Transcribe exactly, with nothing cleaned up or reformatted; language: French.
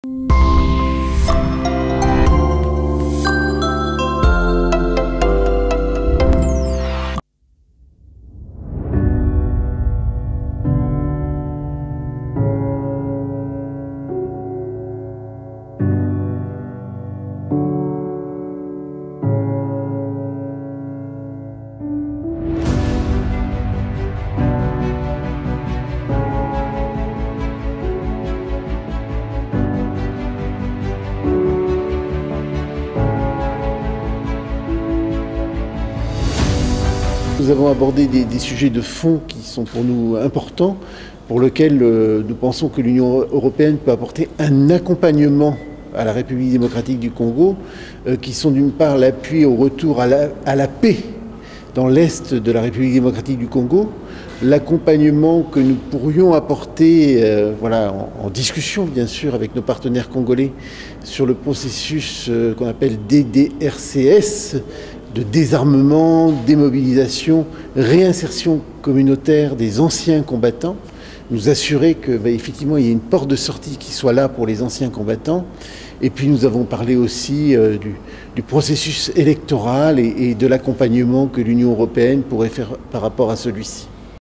Nous avons abordé des, des sujets de fond qui sont pour nous importants, pour lesquels euh, nous pensons que l'Union européenne peut apporter un accompagnement à la République démocratique du Congo, euh, qui sont d'une part l'appui au retour à la, à la paix dans l'est de la République démocratique du Congo, l'accompagnement que nous pourrions apporter euh, voilà, en, en discussion bien sûr avec nos partenaires congolais sur le processus euh, qu'on appelle D D R C S, de désarmement, démobilisation, réinsertion communautaire des anciens combattants, nous assurer que bah, effectivement il y ait une porte de sortie qui soit là pour les anciens combattants. Et puis nous avons parlé aussi euh, du, du processus électoral et, et de l'accompagnement que l'Union européenne pourrait faire par rapport à celui-ci.